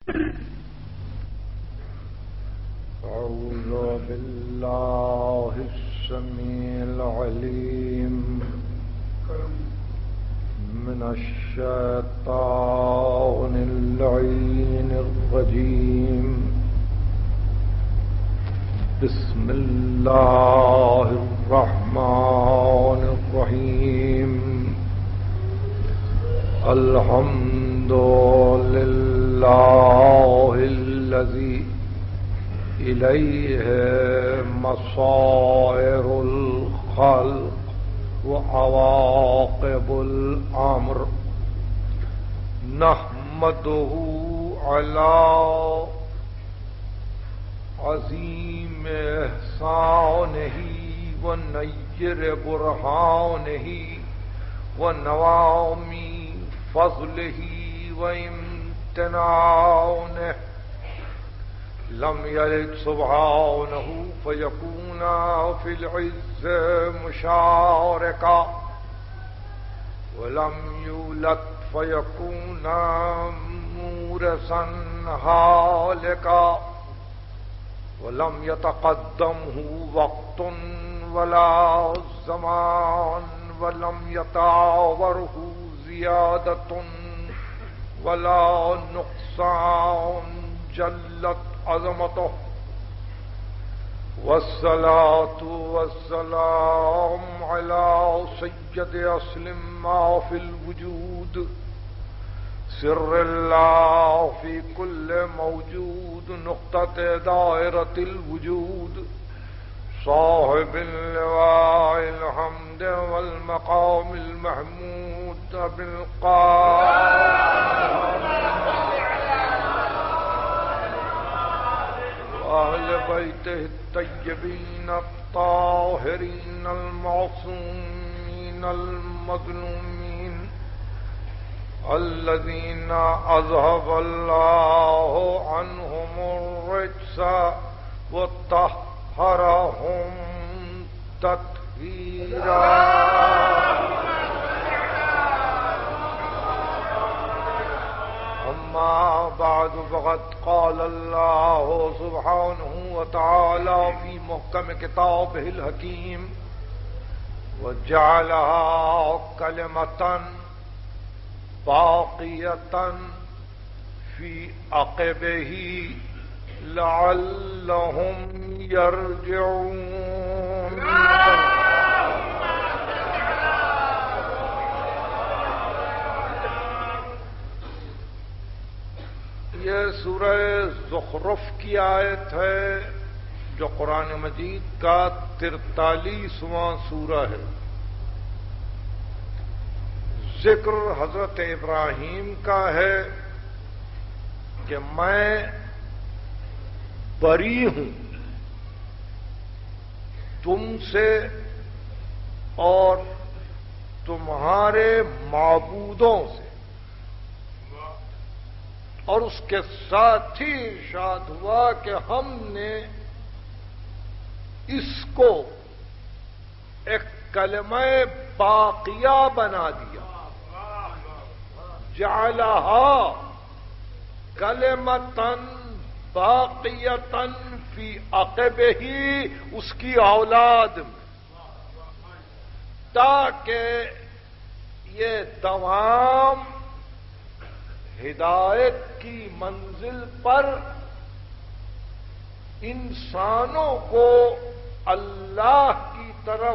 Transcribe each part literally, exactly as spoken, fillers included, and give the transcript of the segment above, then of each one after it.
أعوذ بالله السميع العليم من الشيطان اللعين الرجيم. بسم الله الرحمن الرحيم. الحمد لله الذي إليه مصائر الخلق وعواقب الأمر. نحمده على عظيم إحسانه ونير برهانه ونوام فضله وامتنانه. لم يلد سبحانه فيكون في العز مشاركا، ولم يولد فيكون مورثا هالكا، ولم يتقدمه وقت ولا زمان، ولم يتعاوره زيادة ولا نقصان. جلت عظمته. والصلاة والسلام على سيد أصل ما في الوجود، سر الله في كل موجود، نقطة دائرة الوجود، صاحب اللواء الحمد والمقام المحمود بالقائل أهل بيته الطيبين الطاهرين المعصومين المظلومين الذين أذهب الله عنهم الرجس وطهرهم تطهيرا. أما بعد فقد قال الله سبحانه وتعالى في محكم كتابه الحكيم: وجعلها كلمة باقية في عقبه لعلهم يرجعون. یہ سورہ زخرف کی آیت ہے جو قرآن مجید کا ترتالیسواں سورہ ہے. ذکر حضرت ابراہیم کا ہے کہ میں بری ہوں تم سے اور تمہارے معبودوں سے، اور اس کے ساتھ ہی ارشاد ہوا کہ ہم نے اس کو ایک کلمہ باقیہ بنا دیا. جعلہا کلمۃ باقیۃ فی عقبہ، اس کی اولاد میں، تاکہ یہ دوام ہدایت کی منزل پر انسانوں کو اللہ کی طرف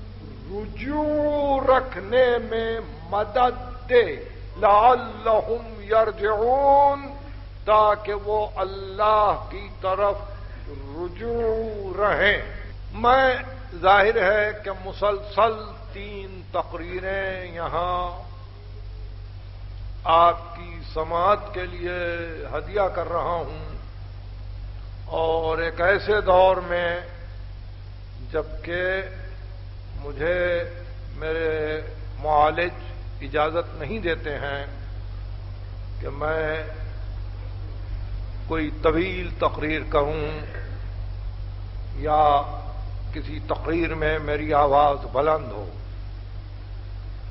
رجوع رکھنے میں مدد دے. لعلہم یرجعون، تاکہ وہ اللہ کی طرف رجوع رہیں. میں ظاہر ہے کہ مسلسل تین تقریریں یہاں آپ کی سماعت کے لیے ہدیہ کر رہا ہوں، اور ایک ایسے دور میں جبکہ مجھے میرے معالج اجازت نہیں دیتے ہیں کہ میں کوئی طویل تقریر کروں یا کسی تقریر میں میری آواز بلند ہو،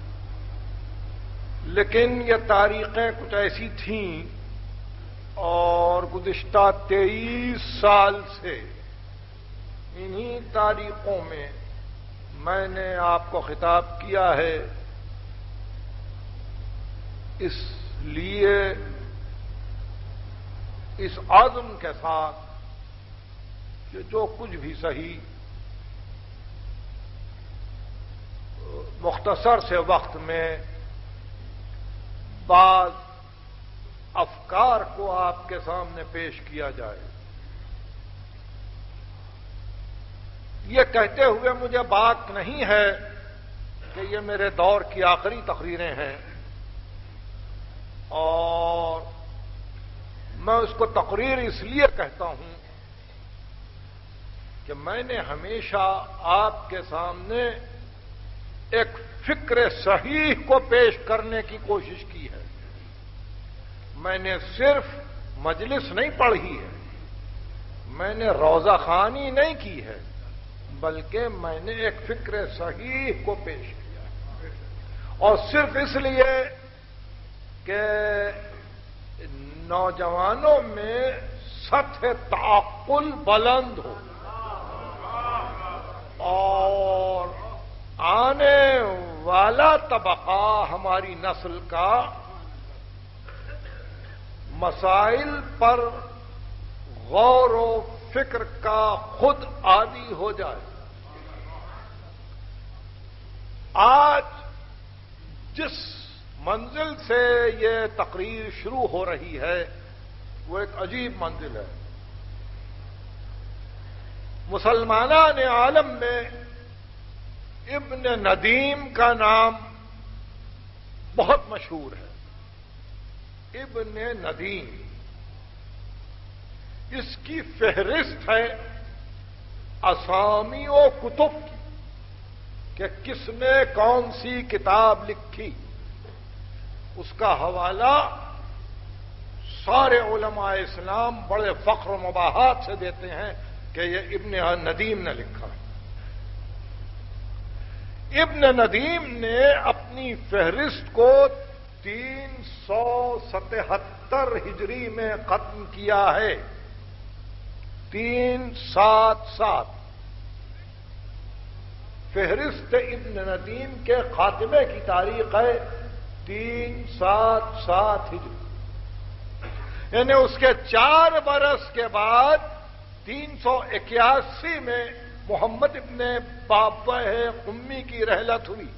لیکن یہ تاریخیں کچھ ایسی تھیں اور گزشتہ تیئیس سال سے انہی تاریخوں میں میں نے آپ کو خطاب کیا ہے، اس لیے اس عزم کے ساتھ کہ جو کچھ بھی صحیح مختصر سے وقت میں بعض افکار کو آپ کے سامنے پیش کیا جائے۔ یہ کہتے ہوئے مجھے بات نہیں ہے کہ یہ میرے دور کی آخری تقریریں ہیں، اور میں اس کو تقریر اس لیے کہتا ہوں کہ میں نے ہمیشہ آپ کے سامنے ایک فکر صحیح کو پیش کرنے کی کوشش کی ہے۔ میں نے صرف مجلس نہیں پڑھی ہے، میں نے روزہ خوانی نہیں کی ہے، بلکہ میں نے ایک فکر صحیح کو پیش کیا ہے، اور صرف اس لیے کہ نوجوانوں میں سطح تعقل بلند ہو اور آنے والا طبقہ ہماری نسل کا مسائل پر غور و فکر کا خود عادی ہو جائے۔ آج جس منزل سے یہ تقریر شروع ہو رہی ہے وہ ایک عجیب منزل ہے۔ مسلمانان عالم میں ابن ندیم کا نام بہت مشہور ہے۔ ابن ندیم، اس کی فہرست ہے اسامی و کتب کی کہ کس نے کون سی کتاب لکھی، اس کا حوالہ سارے علماء اسلام بڑے فخر و مباحات سے دیتے ہیں کہ یہ ابن ندیم نے لکھا ہے۔ ابن ندیم نے اپنی فہرست کو تین سو ستہتر ہجری میں ختم کیا ہے، تین سات سات فہرست ابن ندیم کے خاتمے کی تاریخ ہے تین سات سات ہجری، یعنی اس کے چار برس کے بعد تین سو اکیاسی میں محمد ابن بابہ قمی کی رحلت ہوئی،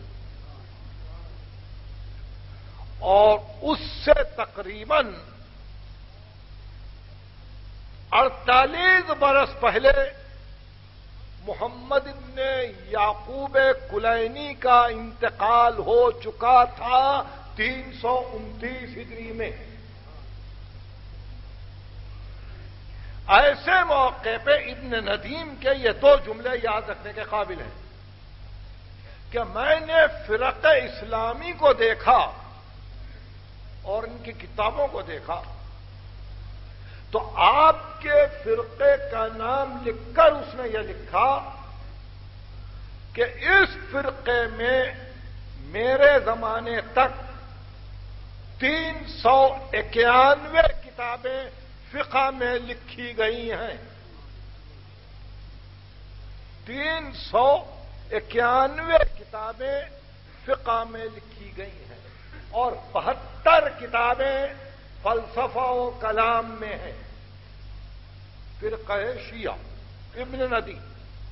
اور اس سے تقریباً اڑتالیس برس پہلے محمد ابن یعقوب کلینی کا انتقال ہو چکا تھا تین سو انتیس ہجری میں۔ ایسے موقع پہ ابن ندیم کے یہ دو جملے یاد رکھنے کے قابل ہیں کہ میں نے فرق اسلامی کو دیکھا اور ان کی کتابوں کو دیکھا تو آپ کے فرقے کا نام لکھ کر اس نے یہ لکھا کہ اس فرقے میں میرے زمانے تک تین سو اکیانوے کتابیں فقہ میں لکھی گئی ہیں، تین سو اکیانوے کتابیں فقہ میں لکھی گئی ہیں، اور بہتر کتابیں فلسفہ و کلام میں ہیں۔ فرقہ شیعہ ابن ندیم،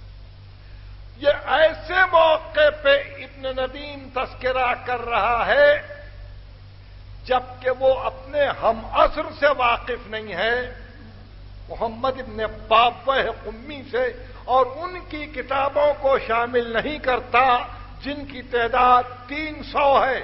یہ ایسے موقع پہ ابن ندیم تذکرہ کر رہا ہے جبکہ وہ اپنے ہم عصر سے واقف نہیں ہے، محمد ابن بابہ قمی سے، اور ان کی کتابوں کو شامل نہیں کرتا جن کی تعداد تین سو ہے۔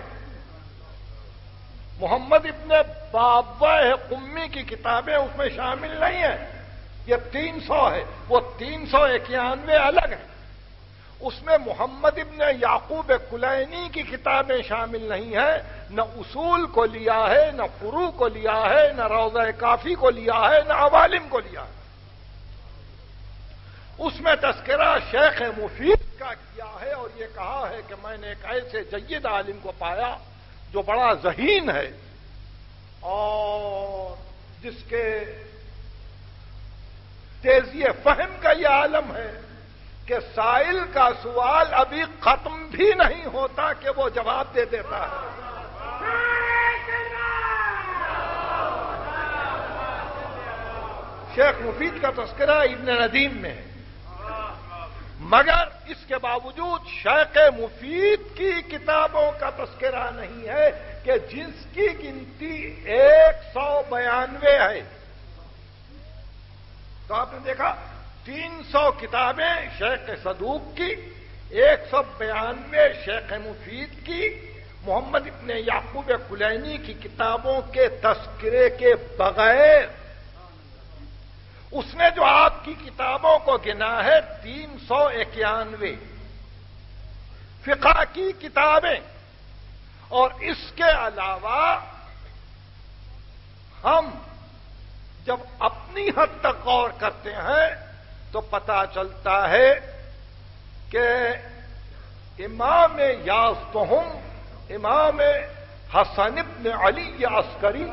محمد ابن بابہ قمی کی کتابیں اس میں شامل نہیں ہیں، یہ تین سو ہے، وہ تین سو اکیانوے الگ ہیں۔ اس میں محمد ابن یعقوب کلینی کی کتابیں شامل نہیں ہیں، نہ اصول کو لیا ہے، نہ فروع کو لیا ہے، نہ روضہ کافی کو لیا ہے، نہ عوالم کو لیا ہے۔ اس میں تذکرہ شیخ مفید کا کیا ہے اور یہ کہا ہے کہ میں نے ایک ایسے جید عالم کو پایا جو بڑا ذہین ہے اور جس کے تیزی فہم کا یہ عالم ہے کہ سائل کا سوال ابھی ختم بھی نہیں ہوتا کہ وہ جواب دے دیتا ہے۔ شیخ مفید کا تذکرہ ابن ندیم میں ہے، مگر اس کے باوجود شیخ مفید کی کتابوں کا تذکرہ نہیں ہے کہ جس کی گنتی ایک سو بیانوے ہے۔ تو آپ نے دیکھا تین سو کتابیں شیخ صدوق کی، ایک سو بیانوے شیخ مفید کی، محمد ابن یعقوب کلینی کی کتابوں کے تذکرے کے بغیر اس نے جو آپ کی کتابوں کو گنا ہے تین سو اکیانوے فقہ کی کتابیں، اور اس کے علاوہ ہم جب اپنی حد تک غور کرتے ہیں تو پتہ چلتا ہے کہ امام یازدہم امام حسن ابن علی عسکری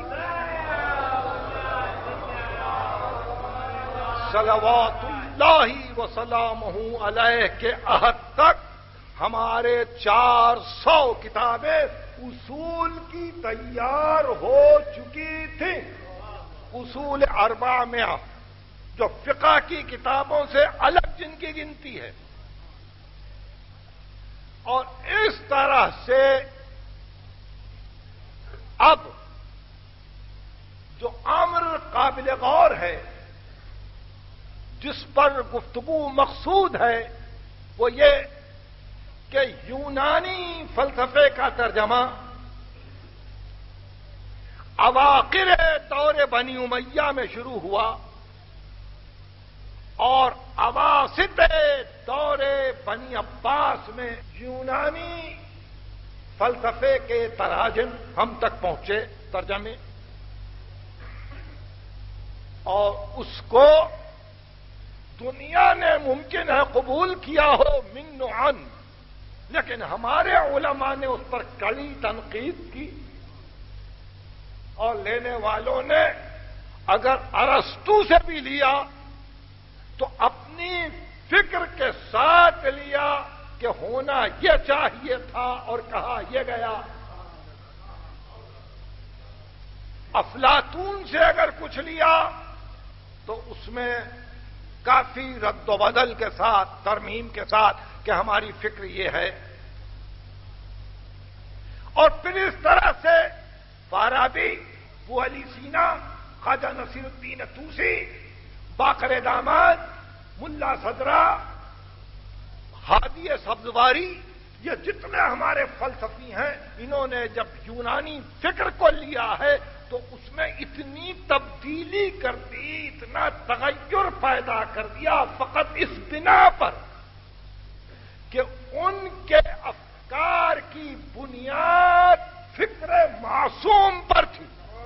صلوات اللہ وسلامہ علیہ کے عہد تک ہمارے چار سو کتابیں اصول کی تیار ہو چکی تھیں، اصول اربعہ میں جو فقہ کی کتابوں سے الگ جن کی گنتی ہے۔ اور اس طرح سے اب جو امر قابل غور ہے جس پر گفتگو مقصود ہے وہ یہ کہ یونانی فلسفے کا ترجمہ اواخر دور بنی امیہ میں شروع ہوا اور اواسط دور بنی عباس میں یونانی فلسفے کے تراجم ہم تک پہنچے ترجمے، اور اس کو دنیا نے ممکن ہے قبول کیا ہو من و عن، لیکن ہمارے علماء نے اس پر کڑی تنقید کی، اور لینے والوں نے اگر ارسطو سے بھی لیا تو اپنی فکر کے ساتھ لیا کہ ہونا یہ چاہیے تھا اور کہا یہ گیا۔ افلاطون سے اگر کچھ لیا تو اس میں کافی رد و بدل کے ساتھ، ترمیم کے ساتھ کہ ہماری فکر یہ ہے، اور پھر اس طرح سے فارابی، ابو علی سینا، خواجہ نصیر الدین طوسی، باقر داماد، ملا صدرہ، ہادی سبزواری، یہ جتنے ہمارے فلسفی ہیں انہوں نے جب یونانی فکر کو لیا ہے تو اس میں اتنی تبدیلی کر دی، اتنا تغیر پیدا کر دیا فقط اس بنا پر کہ ان کے افکار کی بنیاد فکر معصوم پر تھی۔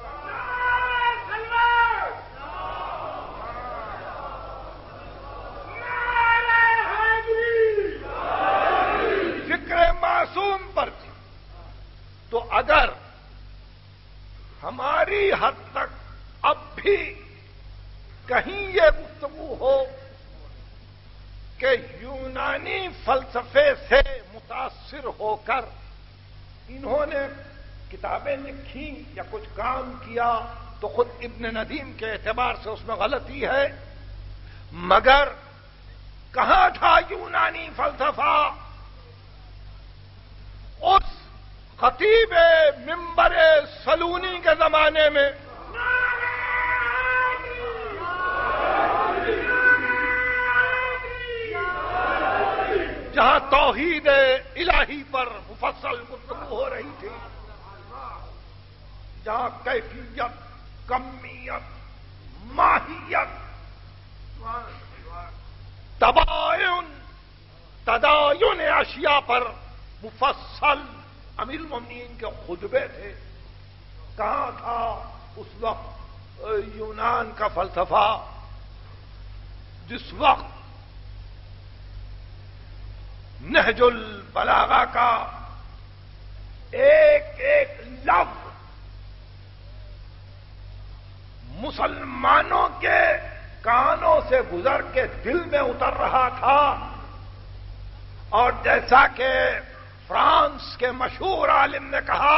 فکر معصوم پر تھی۔ تو اگر ہماری حد تک اب بھی کہیں یہ گفتگو ہو کہ یونانی فلسفے سے متاثر ہو کر انہوں نے کتابیں لکھی یا کچھ کام کیا تو خود ابن ندیم کے اعتبار سے اس میں غلطی ہے، مگر کہاں تھا یونانی فلسفہ اس خطیب منبر سلونی کے زمانے میں؟ جہاں توحید الہی پر مفصل گفتگو ہو رہی تھی، جہاں کیفیت، کمیت، ماہیت، تباین، تداین اشیاء پر مفصل امیر المومنین کے خطبے تھے، کہاں تھا اس وقت یونان کا فلسفہ جس وقت نہج البلاغہ کا ایک ایک لفظ مسلمانوں کے کانوں سے گزر کے دل میں اتر رہا تھا، اور جیسا کہ فرانس کے مشہور عالم نے کہا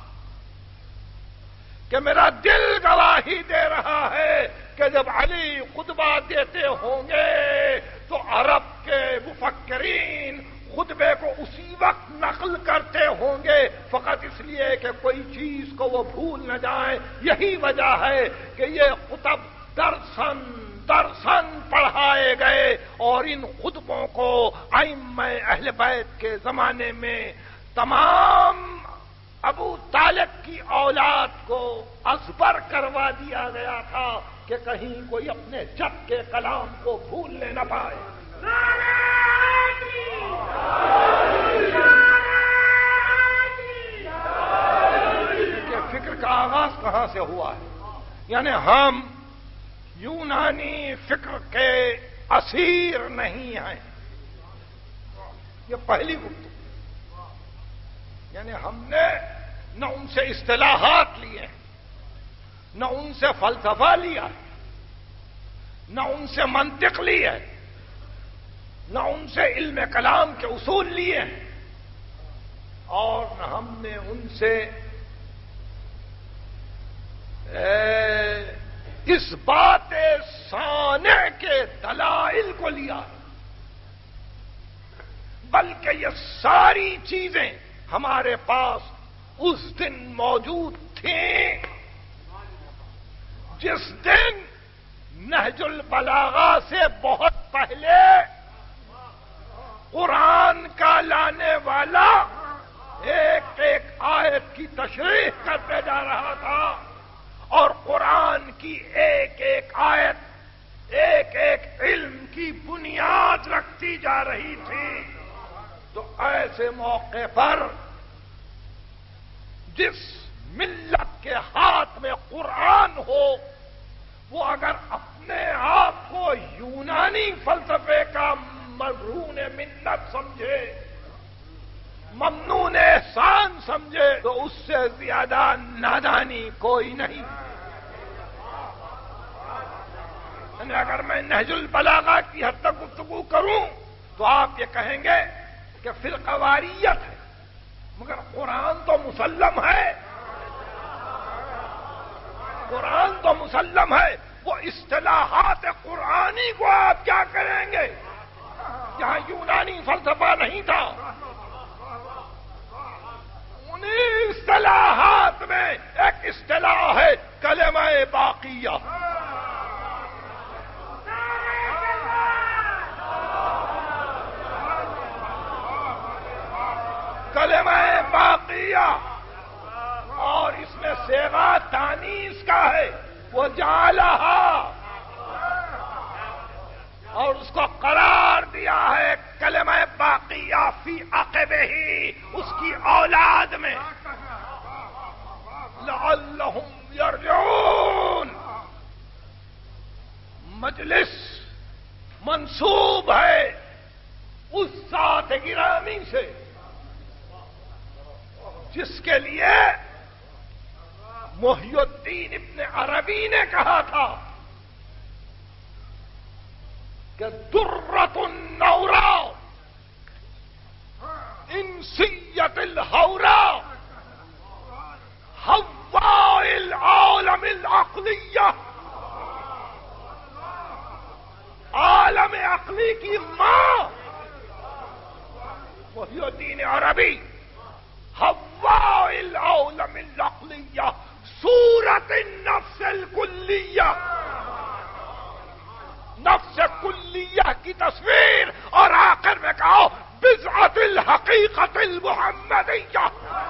کہ میرا دل گواہی دے رہا ہے کہ جب علی خطبہ دیتے ہوں گے تو عرب کے مفکرین خطبے کو اسی وقت نقل کرتے ہوں گے، فقط اس لیے کہ کوئی چیز کو وہ بھول نہ جائیں۔ یہی وجہ ہے کہ یہ خطب درسن درسن پڑھائے گئے، اور ان خطبوں کو ائمہ اہل بیت کے زمانے میں تمام ابو طالب کی اولاد کو ازبر کروا دیا گیا تھا کہ کہیں کوئی اپنے جد کے کلام کو بھولنے نہ پائے۔ کہ فکر کا آغاز کہاں سے ہوا ہے؟ یعنی ہم یونانی فکر کے اسیر نہیں ہیں، یہ پہلی گفتگو۔ یعنی ہم نے نہ ان سے اصطلاحات لیے، نہ ان سے فلسفہ لیا، نہ ان سے منطق لی ہے، نہ ان سے علم کلام کے اصول لیے ہیں، اور نہ ہم نے ان سے اس بات سانع کے دلائل کو لیا، بلکہ یہ ساری چیزیں ہمارے پاس اس دن موجود تھیں جس دن نہج البلاغہ سے بہت پہلے قرآن کا لانے والا ایک ایک آیت کی تشریح کرتے جا رہا تھا، اور قرآن کی ایک ایک آیت ایک ایک علم کی بنیاد رکھتی جا رہی تھی۔ تو ایسے موقع پر جس ملت کے ہاتھ میں قرآن ہو، وہ اگر اپنے آپ کو یونانی فلسفے کا مرہون منت سمجھے، ممنون احسان سمجھے، تو اس سے زیادہ نادانی کوئی نہیں۔ یعنی اگر میں نہج البلاغہ کی حد تک گفتگو کروں تو آپ یہ کہیں گے کہ فرقواریت ہے، مگر قرآن تو مسلم ہے، قرآن تو مسلم ہے۔ وہ اصطلاحات قرآنی کو آپ کیا کریں گے؟ یہاں یونانی فلسفہ نہیں تھا، انہیں اصطلاحات میں ایک اصطلاح ہے کلمہ باقیہ۔ کلمہ باقیہ، اور اس میں صیغہ تانیث کا ہے، وہ جعلہا، اور اس کو قرار دیا ہے کلمہ باقیہ فی عقبہ ہی، اس کی اولاد میں، لعلہم یرجعون۔ مجلس منسوب ہے اس ذات گرامی سے جس کے لیے محی الدین ابن عربی نے کہا تھا کہ درۃ النورا انسیت الحورا حواء العالم العقلیہ، عالم عقلی کی ماں محی الدین عربی، حواء العالم العقلیہ، صورت النفس الکلیہ، نفس کلیہ کی تصویر، اور آخر میں کہو بضعۃ الحقیقت المحمدیہ۔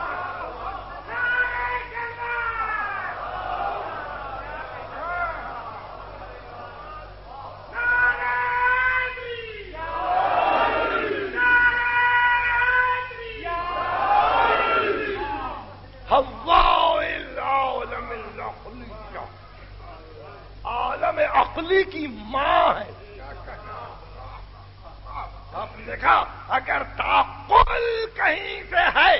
عقلی کی ماں ہے۔ آپ نے دیکھا اگر تعقل کہیں سے ہے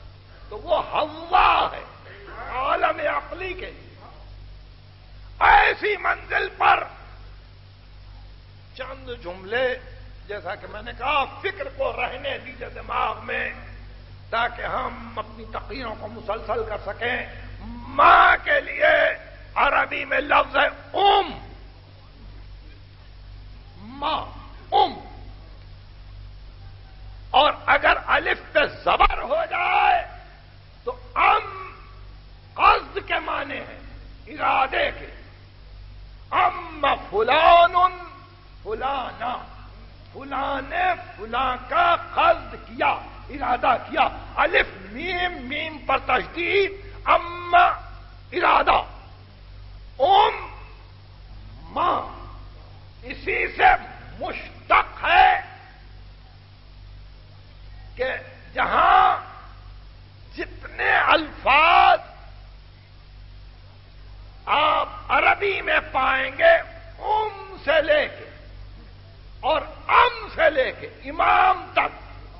تو وہ حوا ہے عالم عقلی کے۔ ایسی منزل پر چند جملے، جیسا کہ میں نے کہا، فکر کو رہنے دیجیے دماغ میں تاکہ ہم اپنی تقریروں کو مسلسل کر سکیں۔ ماں کے لیے عربی میں لفظ ہے ام، ماں، ام، اور اگر الف پہ زبر ہو جائے تو ام قصد کے معنی ہیں، ارادے کے۔ ام فلان فلانا، فلاں نے فلاں کا قصد کیا، ارادہ کیا۔ الف میم، میم پر تشدید، ام ارادہ، ام ماں، اسی سے مشتق ہے کہ جہاں جتنے الفاظ آپ عربی میں پائیں گے ام سے لے کے اور ام سے لے کے امام تک،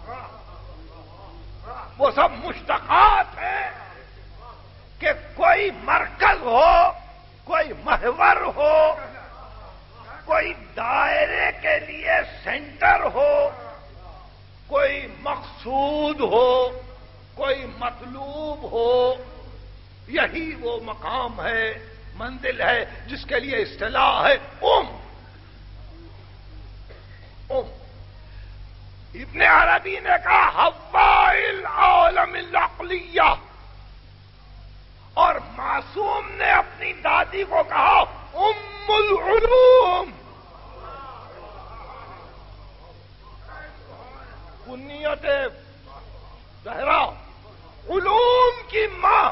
وہ سب مشتقات ہیں کہ کوئی مرکز ہو، کوئی محور ہو، کوئی دائرے کے لیے سینٹر ہو، کوئی مقصود ہو، کوئی مطلوب ہو، یہی وہ مقام ہے، منزل ہے جس کے لیے اصطلاح ہے ام۔ ام ابن عربی نے کہا حواء العالم العقلیہ، اور معصوم نے اپنی دادی کو کہا ام العلوم۔ کنیت زہرا، علوم کی ماں،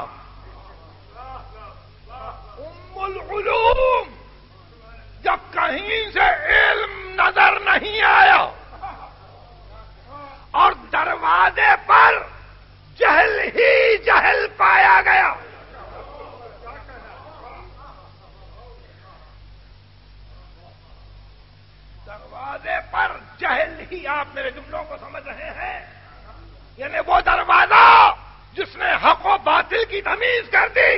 ام العلوم۔ جب کہیں سے علم نظر نہیں آیا اور دروازے پر جہل ہی جہل پایا گیا، دروازے پر جہل ہی، آپ میرے جملوں کو سمجھ رہے ہیں، یعنی وہ دروازہ جس نے حق و باطل کی تمیز کر دی،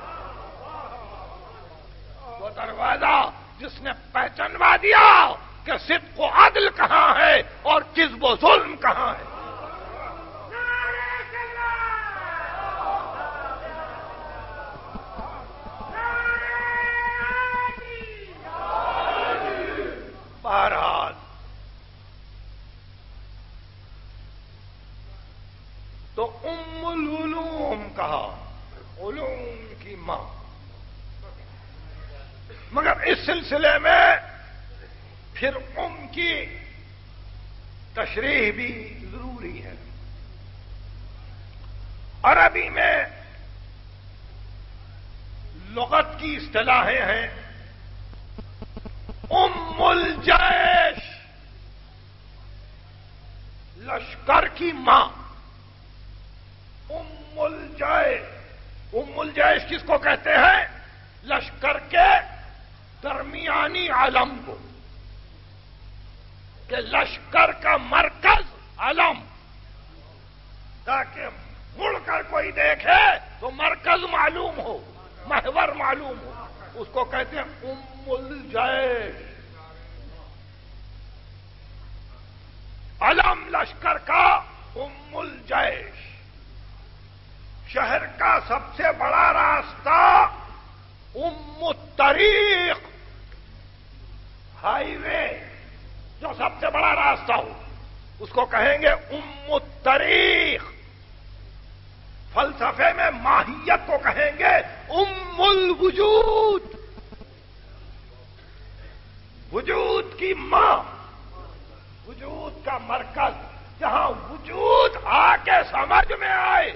وہ دروازہ جس نے پہچانوا دیا کہ صدق و عدل کہاں ہے اور کذب و ظلم کہاں ہے۔ بہرحال تو ام العلوم کہا، علوم کی ماں۔ مگر اس سلسلے میں پھر ام کی تشریح بھی ضروری ہے۔ عربی میں لغت کی اصطلاحیں ہیں ام الجیش، لشکر کی ماں، ام الجیش۔ ام الجیش کس کو کہتے ہیں؟ لشکر کے درمیانی علم کو، کہ لشکر کا مرکز علم، تاکہ مڑ کر کوئی دیکھے تو مرکز معلوم ہو، محور معلوم ہو، اس کو کہتے ہیں ام الجیش۔ علم لشکر کا ام الجیش۔ شہر کا سب سے بڑا راستہ ام الطریق، ہائی وے، جو سب سے بڑا راستہ ہو اس کو کہیں گے ام الطریق۔ فلسفے میں ماہیت کو کہیں گے ام الوجود، وجود کی ماں، وجود کا مرکز، جہاں وجود آ کے سمجھ میں آئے۔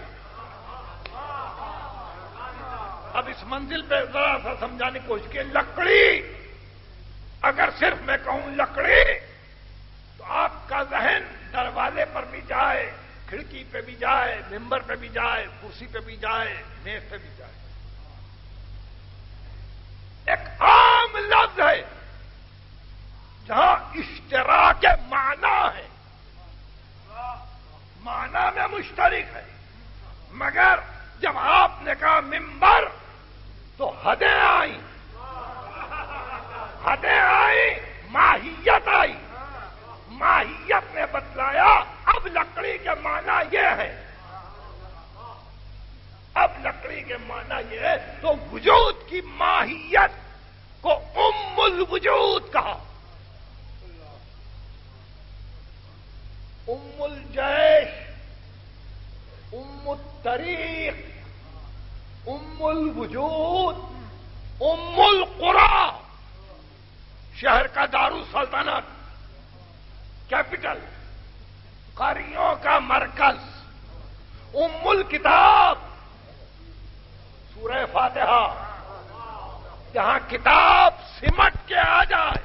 اب اس منزل پہ ذرا سا سمجھانے کی کوشش کی۔ لکڑی، اگر صرف میں کہوں لکڑی تو آپ کا ذہن دروازے پر بھی جائے، کھڑکی پہ بھی جائے، ممبر پہ بھی جائے، کرسی پہ بھی جائے، میز پہ بھی جائے۔ ایک عام لفظ ہے جہاں اشتراک معنی ہے، معنی میں مشترک ہے، مگر جب آپ نے کہا ممبر تو حدیں آئیں، تو وجود کی ماہیت کو ام الوجود کہا. ام الجیش، ام الطریق، ام الوجود، ام القرى، شہر کا دارالسلطنت، کیپٹل، قاریوں کا مرکز. ام الکتاب سورہ فاتحہ، جہاں کتاب سمٹ کے آ جائے،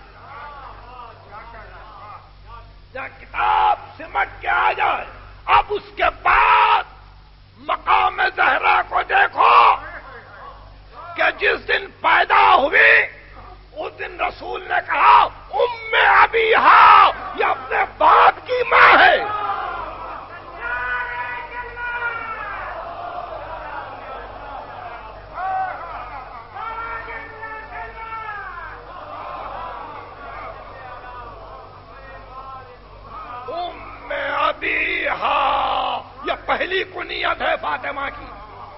جہاں کتاب سمٹ کے آ جائے. اب اس کے بعد مقام زہرا کو دیکھو کہ جس دن پیدا ہوئی اس دن رسول نے کہا ام ابیہا، یہ اپنے باپ کی ماں ہے. ام ابیہا یہ پہلی کنیت ہے فاطمہ کی.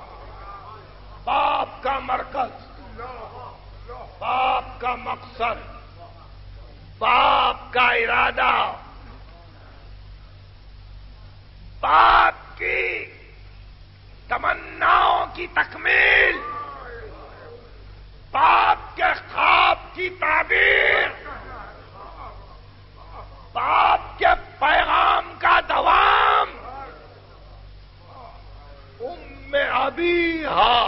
باپ کا مرکز، باپ کا مقصد، باپ کا ارادہ، باپ کی تمناؤں کی تکمیل، باپ کے خواب کی تعبیر، باپ کے پیغام کا دوام. ام ابیہا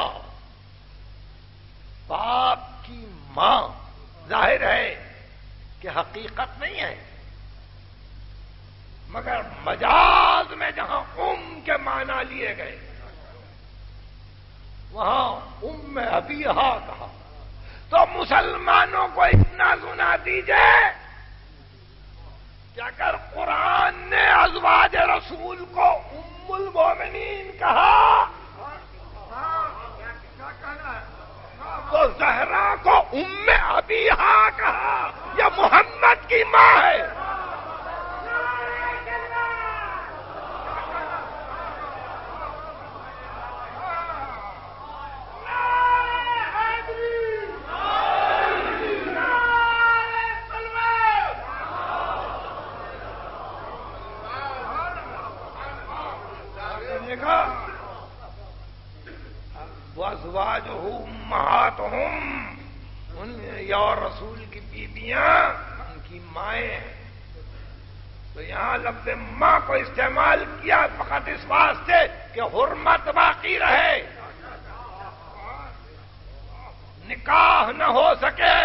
باپ کی ماں. ظاہر ہے کہ حقیقت نہیں ہے، مگر مجاز میں جہاں ام کے معنی لیے گئے وہاں ام ابیہا کہا. تو مسلمانوں کو اتنا سنا دیجئے کہ اگر قرآن نے ازواج رسول کو ام المومنین کہا تو زہرا کو ام ابیہا کہا. یہ محمد کی ماں ہے. وازواجہ امہاتہم، ان یا رسول کی بیویاں ان کی مائیں ہیں. تو یہاں لفظ ماں کو استعمال کیا فقط اس واسطے کہ حرمت باقی رہے، نکاح نہ ہو سکے.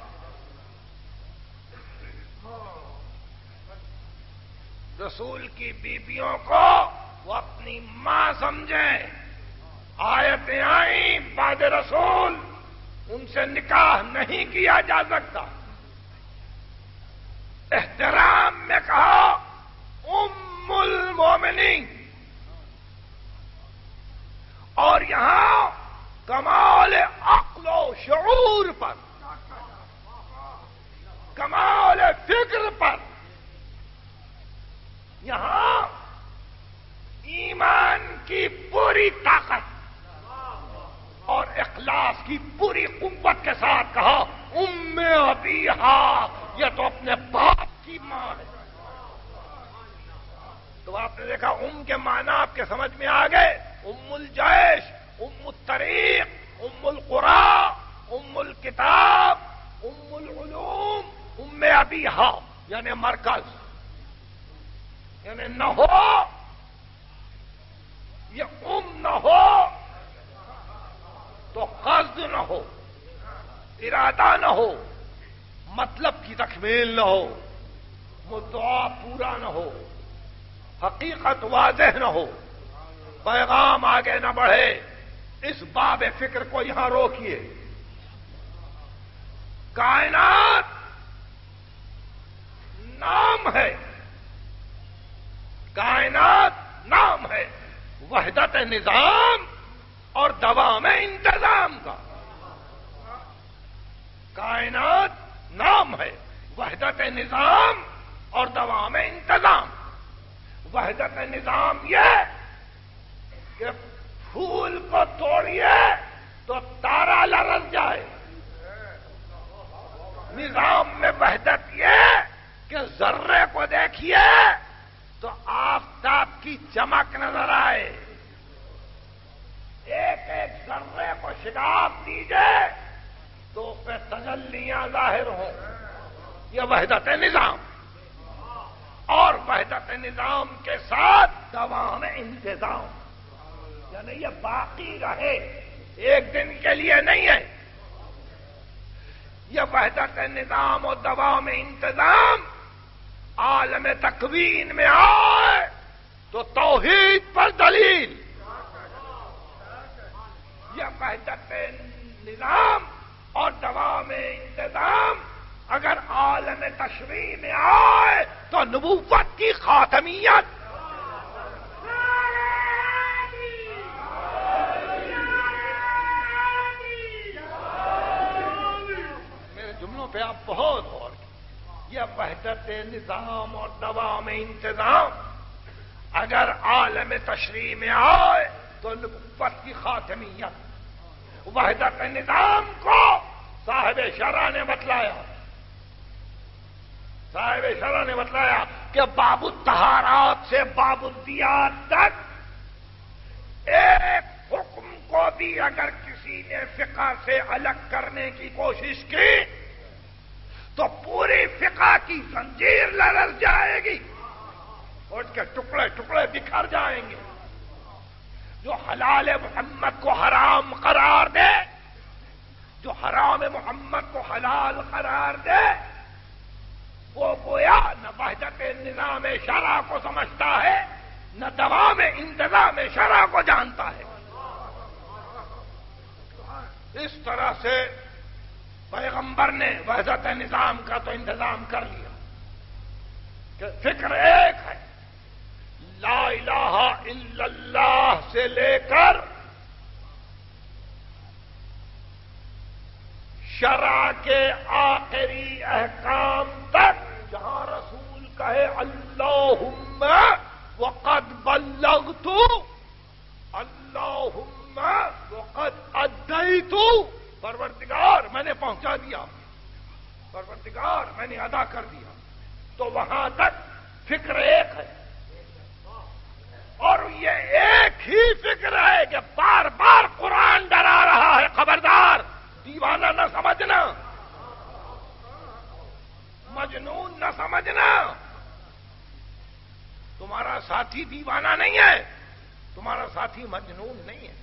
رسول کی بیویوں کو وہ اپنی ماں سمجھیں. آیتیں آئیں بعد رسول، ان سے نکاح نہیں کیا جا سکتا. احترام میں کہا ام المومنین. اور یہاں کمال عقل و شعور پر، کمال فکر پر، یہاں ایمان کی پوری طاقت اور اخلاص کی پوری قوت کے ساتھ کہا ام ابیہا، یہ تو اپنے باپ کی ماں ہے. تو آپ نے دیکھا ام کے معنی آپ کے سمجھ میں آ گئے. ام الجیش، ام الطریق، ام القرى، ام الکتاب، ام العلوم، ام ابیہا یعنی مرکز. یعنی نہ ہو یہ ام نہ ہو تو قصد نہ ہو، ارادہ نہ ہو، مطلب کی تکمیل نہ ہو، مدعا پورا نہ ہو، حقیقت واضح نہ ہو، پیغام آگے نہ بڑھے. اس باب فکر کو یہاں روکیے. کائنات نام ہے، کائنات نام ہے وحدت نظام اور دوام انتظام کا. کائنات نام ہے وحدت نظام اور دوام انتظام. وحدت نظام یہ کہ پھول کو توڑیے تو تارا لرز جائے. نظام میں وحدت یہ کہ ذرے کو دیکھیے تو آفتاب کی چمک نظر آئے. ایک ایک ذرے کو شگاف دیجئے تو پہ تجلیاں ظاہر ہوں. یہ وحدت نظام. اور وحدت نظام کے ساتھ دوام انتظام، یعنی یہ باقی رہے، ایک دن کے لیے نہیں ہے. یہ وحدت نظام اور دوام انتظام عالم تکوین میں آئے تو توحید پر دلیل. یہ وحدت نظام اور دوام انتظام اگر عالم تشریع میں آئے تو نبوت کی خاتمیت. میرے جملوں پہ آپ بہت غور کیجیے. یہ وحدت نظام اور دوام انتظام اگر عالم تشریع میں آئے تو نبوت کی خاتمیت. وحدت نظام کو صاحب شرع نے بتلایا. صاحب شرع نے بتلایا کہ باب الطہارات سے باب الدیات تک ایک حکم کو بھی اگر کسی نے فقہ سے الگ کرنے کی کوشش کی تو پوری فقہ کی زنجیر لرز جائے گی اور اس کے ٹکڑے ٹکڑے بکھر جائیں گے. جو حلال محمد کو حرام قرار دے، جو حرام محمد کو حلال قرار دے، وہ گویا نہ وحدت نظام شرع کو سمجھتا ہے نہ دوام انتظام شرع کو جانتا ہے. اس طرح سے پیغمبر نے وحدت نظام کا تو انتظام کر لیا کہ فکر ایک ہے. لا الہ الا اللہ سے لے کر شرع کے آخری احکام تک، جہاں رسول کہے اللہم وقد بلغت، اللہم وقد ادیت، پروردگار میں نے پہنچا دیا، پروردگار میں نے ادا کر دیا، تو وہاں تک فکر ایک ہے. اور یہ ایک ہی فکر ہے کہ بار بار قرآن ڈرا رہا ہے، خبردار دیوانہ نہ سمجھنا، مجنون نہ سمجھنا. تمہارا ساتھی دیوانہ نہیں ہے، تمہارا ساتھی مجنون نہیں ہے.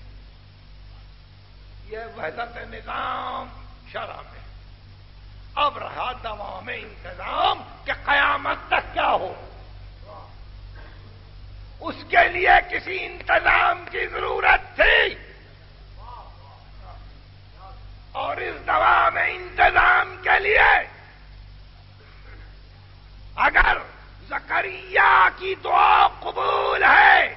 یہ وحدت نظام شرع میں. اب رہا دوام انتظام کہ قیامت تک کیا ہو. اس کے لیے کسی انتظام کی ضرورت تھی، اور اس دوام انتظام کے لیے اگر زکریا کی دعا قبول ہے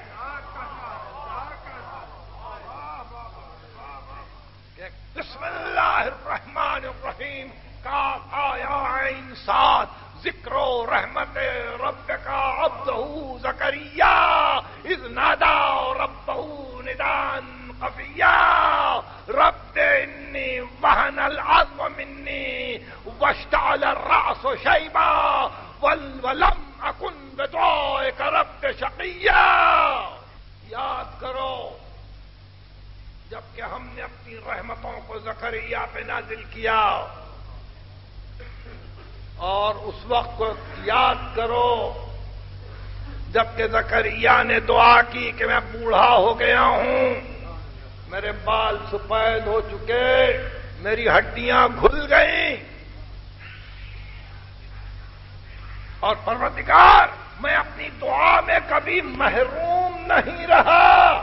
کہ بسم اللہ الرحمن الرحیم کا آیا عین صاد ذکر و رحمت رب کا عبدہ زکریا اذ نادا ربہ ندان خفیا رب انی وہن العظم منی واشتعل الرأس شیبا ولم اکن بدعائک رب شقیا. یاد کرو جبکہ ہم نے اپنی رحمتوں کو زکریا پہ نازل کیا، اور اس وقت کو یاد کرو جبکہ زکریا نے دعا کی کہ میں بوڑھا ہو گیا ہوں، میرے بال سفید ہو چکے، میری ہڈیاں گھل گئیں، اور پروردگار میں اپنی دعا میں کبھی محروم نہیں رہا،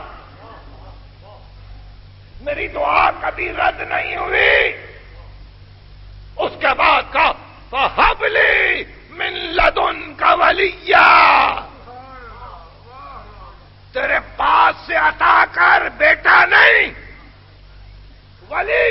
میری دعا کبھی رد نہیں ہوئی. اس کے بعد کہا فَهَبْ لِي مِن لَدُنْكَ وَلِيًّا، تیرے پاس سے عطا کر بیٹا نہیں ولی.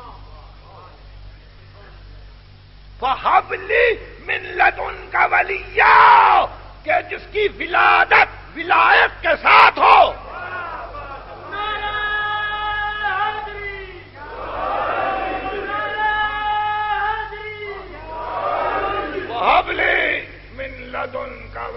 فَهَبْ لِي مِن لَدُنْكَ وَلِيًّا، کہ جس کی ولادت ولایت کے ساتھ ہو.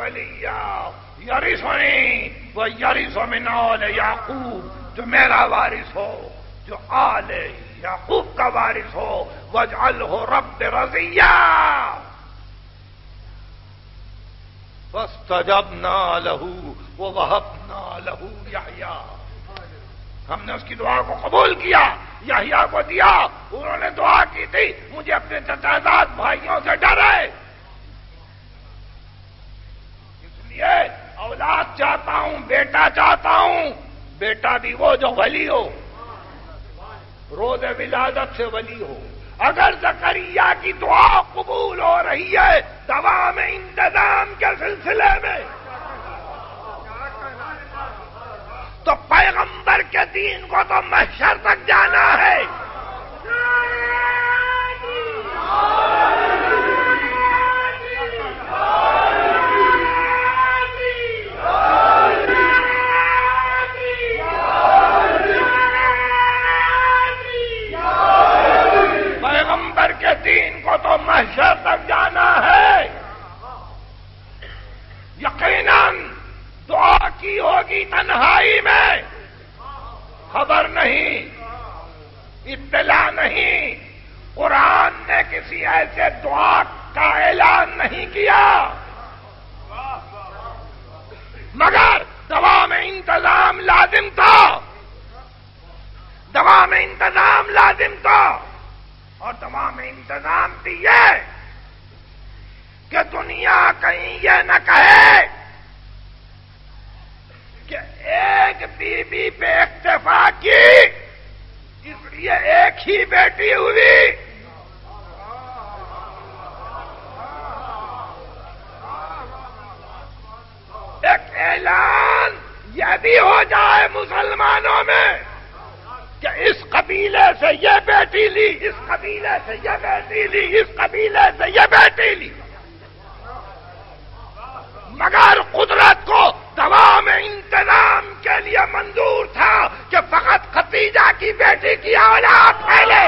ولیّا یرثنی و یرث من آل یعقوب، جو میرا وارث ہو، جو آل یعقوب کا وارث ہو، واجعلہ رب رضیّا۔ فاستجبنا لہ ووہبنا لہ یحییٰ، ہم نے اس کی دعا کو قبول کیا، یحییٰ کو دیا۔ انہوں نے دعا کی تھی مجھے اپنے چچازاد بھائیوں سے ڈر ہے، اس لیے اولاد چاہتا ہوں، بیٹا چاہتا ہوں، بیٹا بھی وہ جو ولی ہو، روز ولادت سے ولی ہو۔ اگر زکریا کی دعا قبول ہو رہی ہے دوا میں انتظام کے سلسلے میں، تو پیغمبر کے دین کو تو محشر تک جانا ہے۔ پیغمبر کے دین کو تو محشر تک جانا ہے۔ یقیناً دعا کی ہوگی تنہائی میں، خبر نہیں، اطلاع نہیں، قرآن نے کسی ایسے دعا کا اعلان نہیں کیا، مگر دوا میں انتظام لازم تھا، دوا میں انتظام لازم تھا۔ اور دوا میں انتظام بھی یہ کہ دنیا کہیں یہ نہ کہے کہ ایک بی بی پہ اکتفا کی اس لیے ایک ہی بیٹی ہوئی۔ ایک اعلان یہ بھی ہو جائے مسلمانوں میں کہ اس قبیلے سے یہ بیٹی لی، اس قبیلے سے یہ بیٹی لی، اس قبیلے سے یہ بیٹی لی، مگر قدرت کو دوا میں انتظام کے لیے منظور تھا کہ فقط ختیجہ کی بیٹی کی اولاد پھیلے۔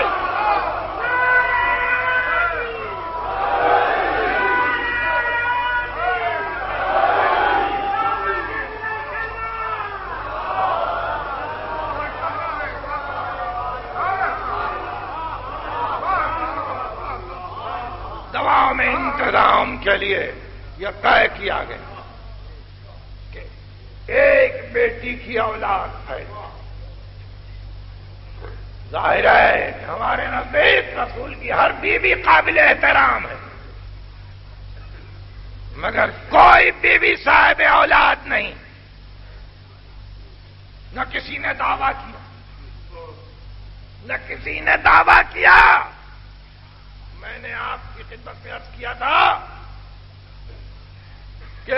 دوا میں انتظام کے لیے یہ طے کیا گیا کہ ایک بیٹی کی اولاد ہے۔ ظاہر ہے کہ ہمارے نزدیک رسول کی ہر بیوی قابل احترام ہے، مگر کوئی بیوی صاحب اولاد نہیں، نہ کسی نے دعویٰ کیا، نہ کسی نے دعویٰ کیا۔ میں نے آپ کی خدمت میں عرض کیا تھا کہ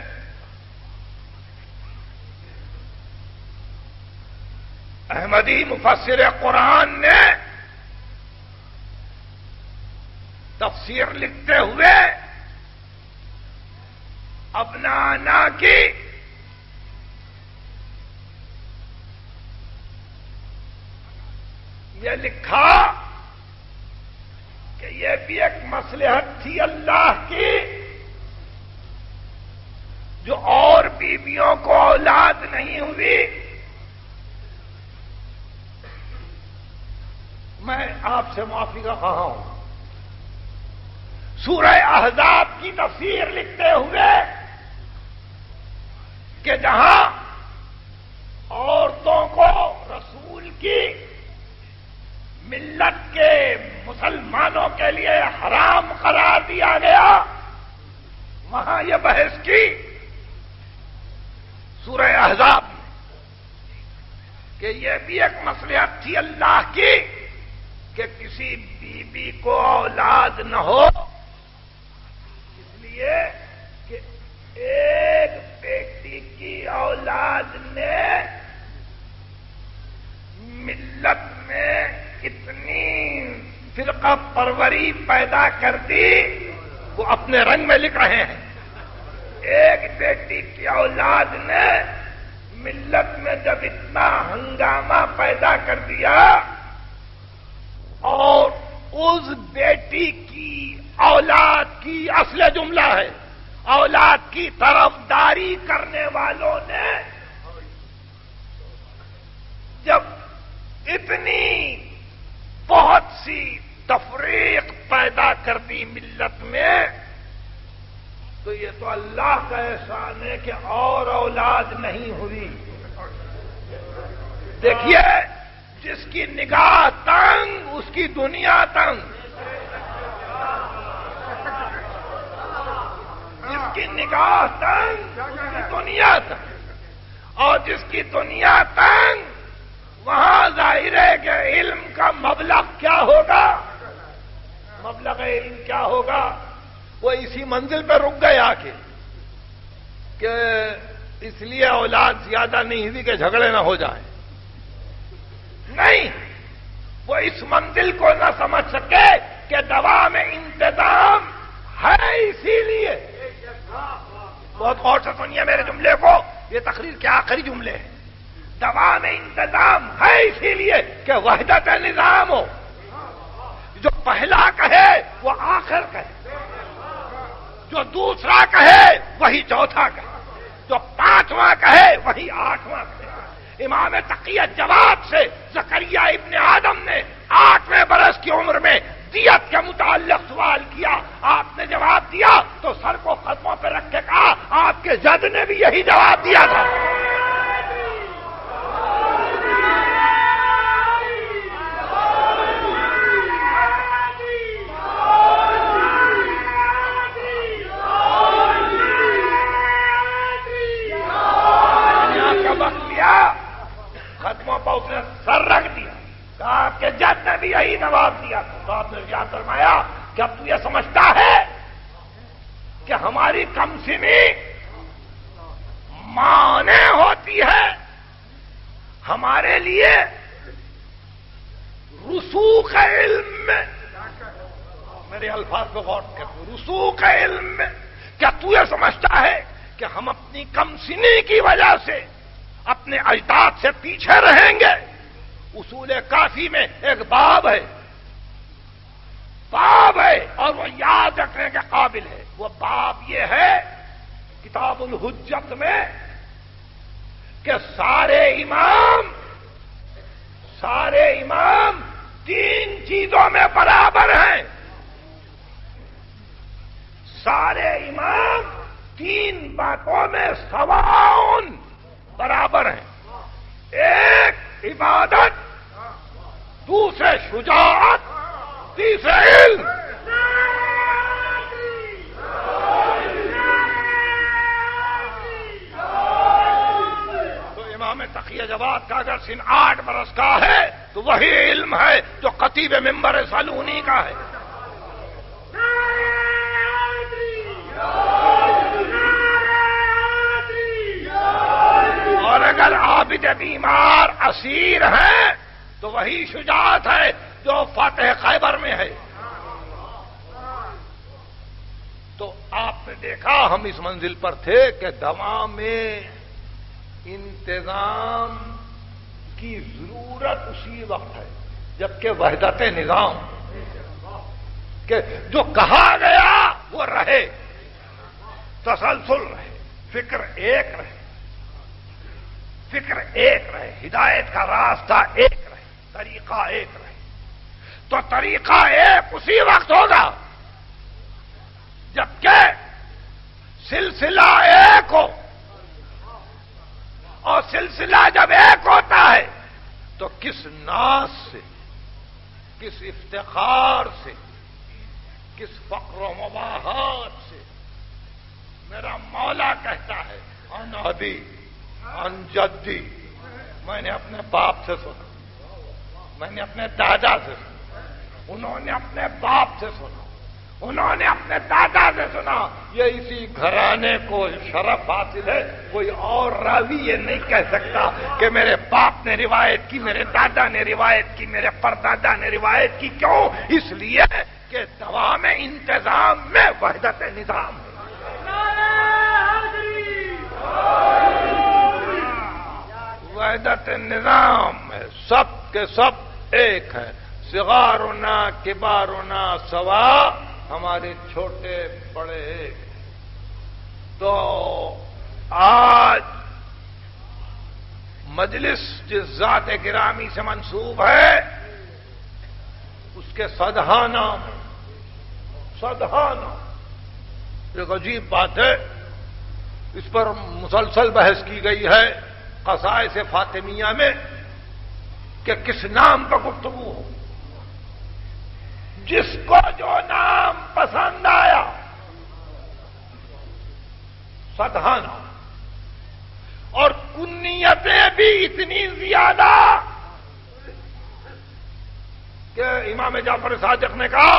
احمدی مفسر قرآن نے تفسیر لکھتے ہوئے ابنانا کی یہ لکھا کہ یہ بھی ایک مصلحت تھی اللہ کی، جو اور بیویوں کو اولاد نہیں ہوئی۔ میں آپ سے معافی کا خواہاں ہوں، سورہ احزاب کی تفسیر لکھتے ہوئے کہ جہاں عورتوں کو رسول کی ملت کے مسلمانوں کے لیے حرام قرار دیا گیا، وہاں یہ بحث کی سورہ احزاب کہ یہ بھی ایک مصلحت تھی اللہ کی کہ کسی بی بی کو اولاد نہ ہو، اس لیے کہ ایک بیٹی کی اولاد نے ملت میں اتنی فرقہ پروری پیدا کر دی، وہ اپنے رنگ میں لکھ رہے ہیں۔ ایک بیٹی کی اولاد نے ملت میں جب اتنا ہنگامہ پیدا کر دیا، اور اس بیٹی کی اولاد کی اصل جملہ ہے اولاد کی طرفداری کرنے والوں نے جب اتنی بہت سی تفریق پیدا کر دی ملت میں، تو یہ تو اللہ کا احسان ہے کہ اور اولاد نہیں ہوئی۔ دیکھیے، جس کی نگاہ تنگ اس کی دنیا تنگ، جس کی نگاہ تنگ اس کی دنیا تنگ، اور جس کی دنیا تنگ وہاں ظاہر ہے کہ علم کا مبلغ کیا ہوگا، مبلغ علم کیا ہوگا۔ وہ اسی منزل پہ رک گئے آ کے کہ اس لیے اولاد زیادہ نہیں ہوئی کہ جھگڑے نہ ہو جائیں، نہیں، وہ اس منزل کو نہ سمجھ سکے کہ دوا میں انتظام ہے، اسی لیے بہت غور سے سنیے میرے جملے کو، یہ تقریر کے آخری جملے ہیں۔ دوا میں انتظام ہے اسی لیے کہ وحدت نظام ہو، جو پہلا کہے وہ آخر کہے، جو دوسرا کہے وہی چوتھا کہے، جو پانچواں کہے وہی آٹھواں کہے۔ امام تقی جواب سے زکریا ابن آدم نے آٹھویں برس کی عمر میں دیت کے متعلق سوال کیا، آپ نے جواب دیا تو سر کو قدموں پہ رکھ کے کہا آپ کے جد نے بھی یہی جواب دیا تھا۔ ختموں پر اس نے سر رکھ دیا، کہا آپ کے جج نے بھی یہی جواب دیا تھا۔ تو آپ نے یاد فرمایا کہ اب تو یہ سمجھتا ہے کہ ہماری کم سنی مانے ہوتی ہے ہمارے لیے رسوخ علم میں، میرے الفاظ پہ غور کرو، رسوخ علم میں، کیا تو یہ سمجھتا ہے کہ ہم اپنی کم سنی کی وجہ سے اپنے اجداد سے پیچھے رہیں گے؟ اصول کافی میں ایک باب ہے، باب ہے اور وہ یاد رکھنے کے قابل ہے۔ وہ باب یہ ہے کتاب الحجت میں کہ سارے امام سارے امام تین چیزوں میں برابر ہیں، سارے امام تین باتوں میں سواؤن برابر ہیں، ایک عبادت، دوسرے شجاعت، تیسرے علم۔ تو امام تقی جواد کا اگر سن آٹھ برس کا ہے تو وہی علم ہے جو خطیب ممبر سالونی کا ہے۔ اور اگر عابد بیمار اسیر ہیں تو وہی شجاعت ہے جو فاتح خیبر میں ہے۔ تو آپ نے دیکھا ہم اس منزل پر تھے کہ دوا میں انتظام کی ضرورت اسی وقت ہے جبکہ وحدت نظام، کہ جو کہا گیا وہ رہے، تسلسل رہے، فکر ایک رہے، فکر ایک رہے، ہدایت کا راستہ ایک رہے، طریقہ ایک رہے۔ تو طریقہ ایک اسی وقت ہوگا جبکہ سلسلہ ایک ہو، اور سلسلہ جب ایک ہوتا ہے تو کس ناز سے، کس افتخار سے، کس فقر و مباحات سے میرا مولا کہتا ہے ان ابی ان جدی، میں نے اپنے باپ سے سنا، میں نے اپنے دادا سے سنا، انہوں نے اپنے باپ سے سنا، انہوں نے اپنے دادا سے سنا۔ یہ اسی گھرانے کو شرف حاصل ہے، کوئی اور راوی یہ نہیں کہہ سکتا کہ میرے باپ نے روایت کی، میرے دادا نے روایت کی، میرے پردادا نے روایت کی۔ کیوں؟ اس لیے کہ دوا میں انتظام میں وحدت نظام ہے۔ وحدت نظام ہے، سب کے سب ایک ہیں، صغارنا کبارنا سوا، ہمارے چھوٹے بڑے ایک، تو آج مجلس جس ذات گرامی سے منسوب ہے اس کے صدہا نام صدہا نام ایک عجیب بات ہے، اس پر مسلسل بحث کی گئی ہے قصائص فاطمیہ میں کہ کس نام پر گفتگو ہو، جس کو جو نام پسند آیا صدہا نام، اور کنیتیں بھی اتنی زیادہ کہ امام جعفر صادق نے کہا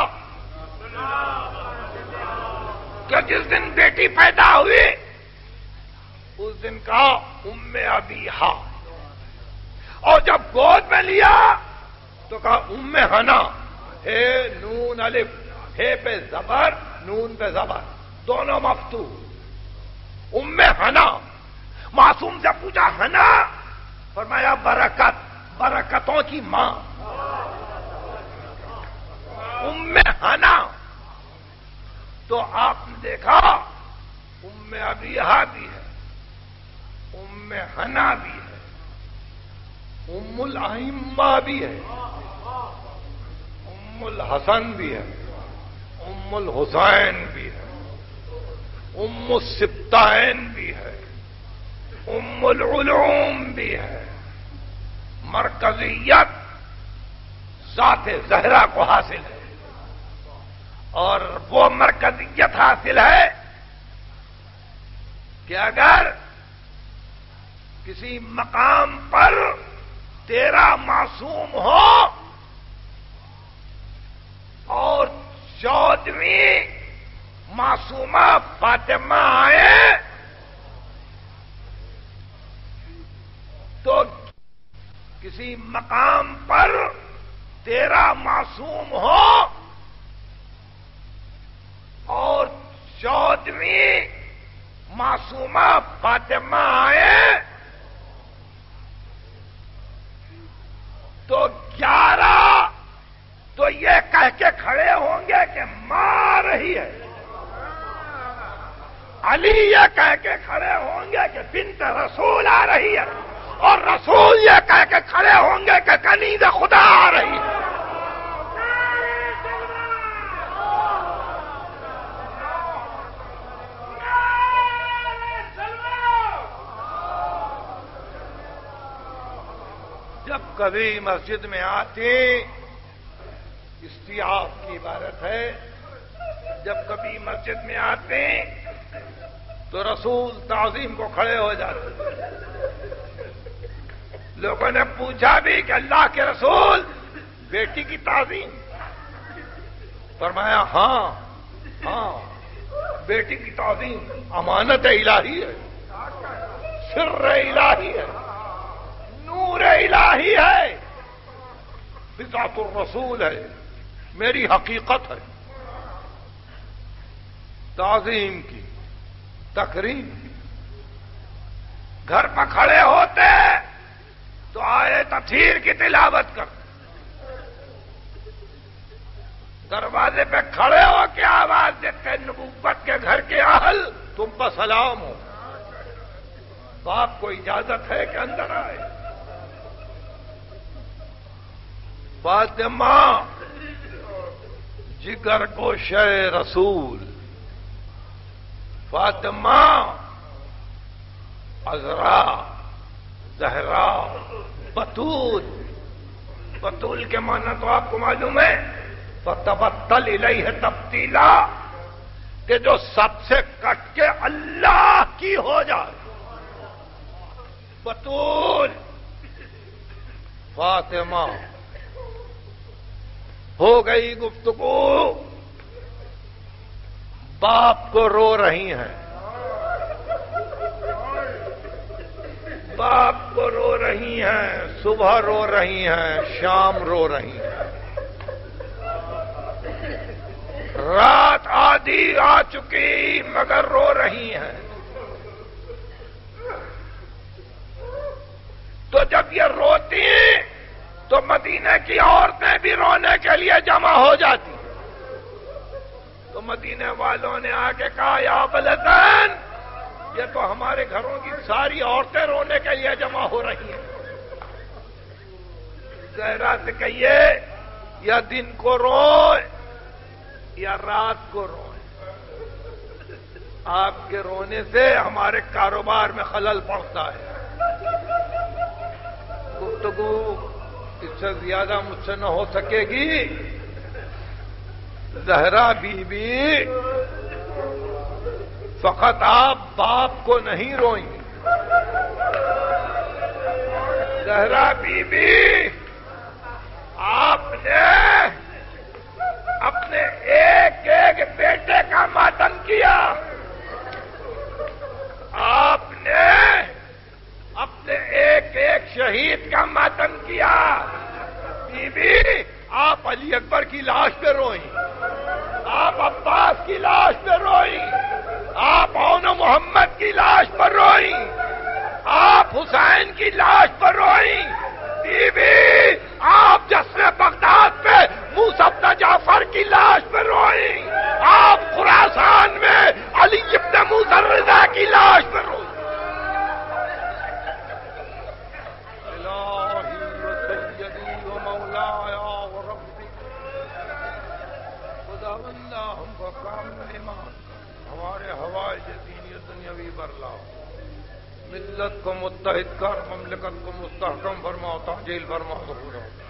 کہ جس دن بیٹی پیدا ہوئی اس دن کہا ام ابیہا، اور جب گود میں لیا تو کہا ام حنا، ہے نون الف، ہے پہ زبر نون پہ زبر دونوں مفتوح، ام حنا۔ معصوم سے پوچھا حنا، فرمایا برکت، برکتوں کی ماں ام حنا۔ تو آپ نے دیکھا ام ابیہا بھی ہے، ام حنا بھی ہے، ام الائمہ بھی ہے، ام الحسن بھی ہے، ام الحسین بھی ہے، ام السبتین بھی ہے، ام العلوم بھی ہے۔ مرکزیت ذات زہرا کو حاصل ہے، اور وہ مرکزیت حاصل ہے کہ اگر کسی مقام پر تیرا معصوم ہو اور چودہویں معصومہ فاطمہ آئے تو کسی مقام پر تیرا معصوم ہو اور چودہویں معصومہ فاطمہ آئے تو گیارہ تو یہ کہہ کے کھڑے ہوں گے کہ ماں رہی ہے، علی یہ کہہ کے کھڑے ہوں گے کہ بنت رسول آ رہی ہے، اور رسول یہ کہہ کے کھڑے ہوں گے کہ کنیز خدا آ رہی ہے۔ جب کبھی مسجد میں آتے استیاف کی عبارت ہے، جب کبھی مسجد میں آتے تو رسول تعظیم کو کھڑے ہو جاتے۔ لوگوں نے پوچھا بھی کہ اللہ کے رسول بیٹی کی تعظیم، فرمایا ہاں ہاں بیٹی کی تعظیم امانت الہی ہے، سر الہی ہے، نور الہی ہے، بضعۃ الرسول ہے، میری حقیقت ہے۔ تعظیم کی، تکریم کی۔ گھر پر کھڑے ہوتے تو آئے تطہیر کی تلاوت کر، دروازے پہ کھڑے ہو کے آواز دیتے نبوت کے گھر کے اہل تم پر سلام ہو، باپ کو اجازت ہے کہ اندر آئے۔ فاطمہ جگر گوشہ رسول، فاطمہ عذرا زہرا بتول، بتول کے معنی تو آپ کو معلوم ہے، فتبتل الیہ تبتیلا، کہ جو سب سے کٹ کے اللہ کی ہو جائے، بتول۔ فاطمہ ہو گئی گفتگو، باپ کو رو رہی ہیں، باپ کو رو رہی ہیں، صبح رو رہی ہیں، شام رو رہی ہیں، رات آدھی آ چکی مگر رو رہی ہیں۔ تو جب یہ روتی تو مدینہ کی عورتیں بھی رونے کے لیے جمع ہو جاتی، تو مدینے والوں نے آ کے کہا یا بلدن یہ تو ہمارے گھروں کی ساری عورتیں رونے کے لیے جمع ہو رہی ہیں. زہرا سے کہیے یا دن کو روئے یا رات کو روئے. آپ کے رونے سے ہمارے کاروبار میں خلل پڑتا ہے. گفتگو اس سے زیادہ مجھ سے نہ ہو سکے گی. زہرا بی بی فقط آپ باپ کو نہیں روئیں. زہرا بی بی آپ نے اپنے ایک ایک بیٹے کا ماتم کیا. آپ نے اپنے ایک ایک شہید کا ماتم کیا. بی بی آپ علی اکبر کی لاش پہ روئیں. آپ عباس کی لاش پہ روئیں. آپ اون محمد کی لاش پر روئیں. آپ حسین کی لاش پر روئیں. بی بی آپ جشن بغداد پہ موسی جعفر کی لاش پہ روئیں. آپ خراسان میں علی ابن موسی رضا کی لاش پہ روئیں. الہی و سیدی و مولایا و ربی خدا بندہ ہم کو کامل ایمان ہمارے حوائج دینی و دنیاوی برلاؤ. ملت کو متحد کر، مملکت کو مستحکم فرما، تعجیل فرما ظہور.